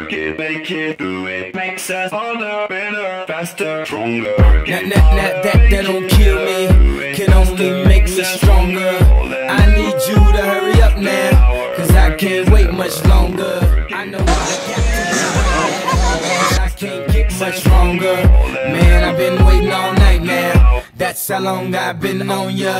work it, make it, do it. Makes us harder, better, faster, stronger. That don't kill me, can only make me stronger. I need you to hurry up now, cause I can't wait much longer. I know I can't get much stronger. Man, I've been waiting all night now. That's how long I've been on ya.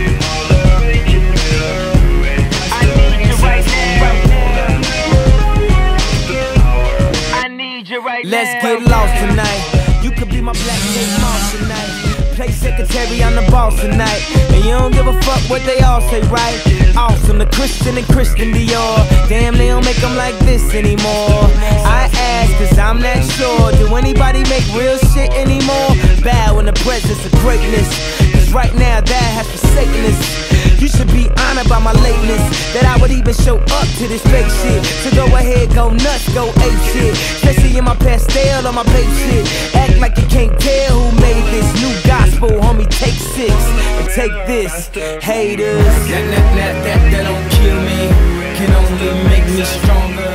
Let's get lost tonight. You could be my black Kate Moss tonight. Play secretary, I'm the boss tonight. And you don't give a fuck what they all say, right? Awesome, the Christian and Christian Dior. Damn, they don't make them like this anymore. I ask, cause I'm not sure. Do anybody make real shit anymore? Bow in the presence of greatness, cause right now that has forsaken us. You should be honored by my lateness, that I would even show up to this fake shit. So go ahead, go nuts, go ape shit. Especially in my pastel or my babe shit. Act like you can't tell who made this new gospel, homie. Take 6 and take this, haters. That don't kill me, can only make me stronger.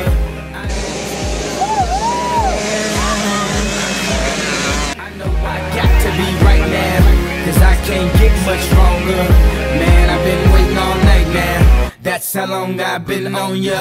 I know I got to be right now, cause I can't get much stronger. Man, I've been waiting all night now. That's how long I've been on ya.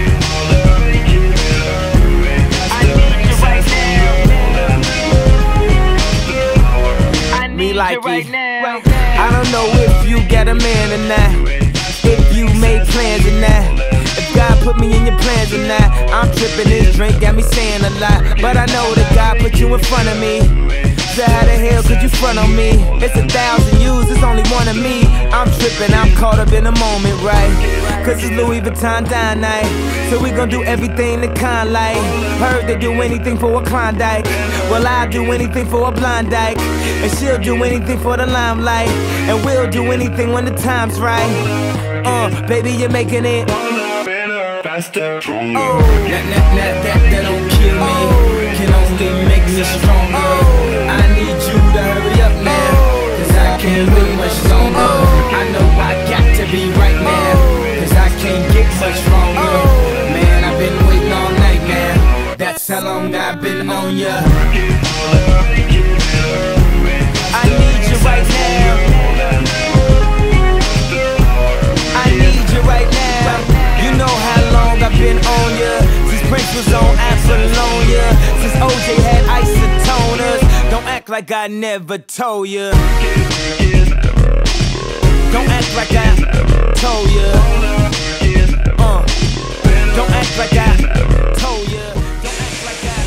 Me like it. I don't know if you got a man or not, if you made plans or not, if God put me in your plans or not. I'm tripping, this drink got me saying a lot, but I know that God put you in front of me. So how the hell could you front on me? It's 1,000 yous, it's only one of me. I'm tripping, I'm caught up in the moment, right? Cause it's Louis Vuitton dine night, so we gon' do everything the kind like. Heard they do anything for a Klondike. Well, I'll do anything for a blind dyke, and she'll do anything for the limelight, and we'll do anything when the time's right. Baby, you're making it faster, stronger. That don't kill me, can only make me stronger. I need you to hurry up now, cause I can't wait much longer. I know I got to be right now, cause I can't get much stronger. Man, I've been waiting all night now. That's how long I've been on ya. I need you right now. I need you right now. You know how long I've been on ya, since Prince was on Apollonia, since OJ had isotoners. Don't act like I never told ya. Don't act like I told ya. Don't act like I told ya. Don't act like I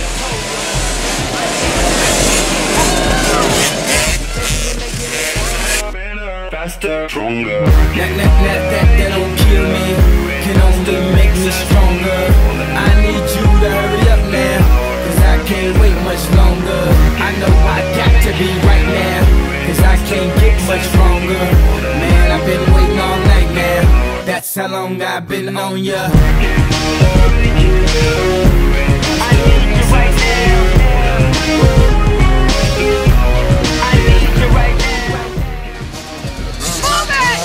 told ya. Faster, stronger. That don't kill me, can only make me stronger. I need you to hurry up now, cause I can't wait much longer. I know I got to be right now, cause I can't get much stronger. Man, I've been waiting all night now. That's how long I've been on ya. I need you right now. I need you right now. Move it!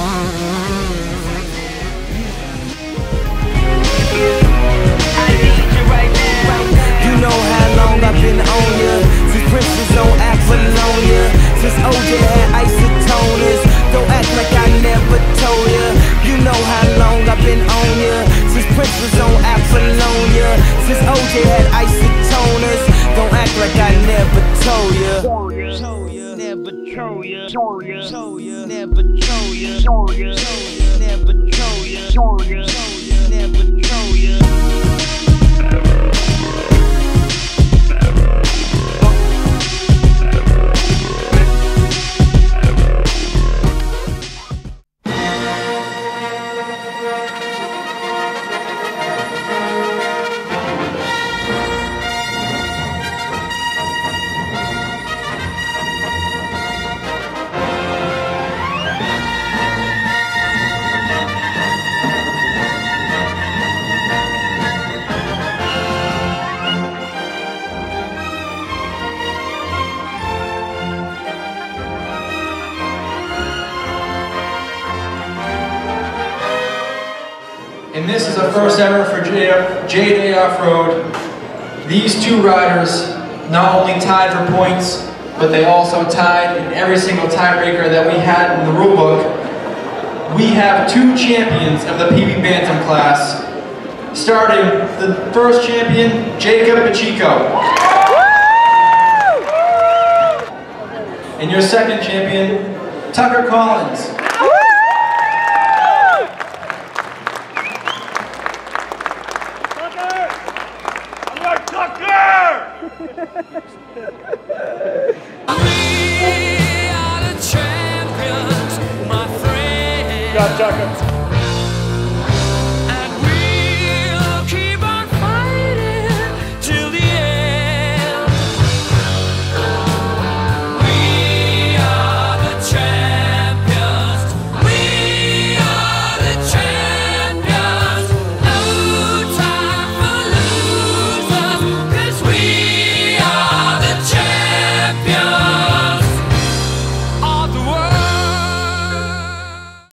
I need you right now. You know how long I've been on ya, since Prince was on Apollonia, since OJ had isotoners. Don't act like I never told ya. You know how long I've been on ya, since Prince was on Apollonia, since OJ had isotoners. Don't act like I never told ya. Never told ya. Never told ya. Never told ya. Never told ya. Never told ya. And this is a first ever for JJ Off-Road. These two riders not only tied for points, but they also tied in every single tiebreaker that we had in the rulebook. We have two champions of the PB Bantam class. Starting the first champion, Jacob Pacheco. And your second champion, Tucker Collins. Tucker!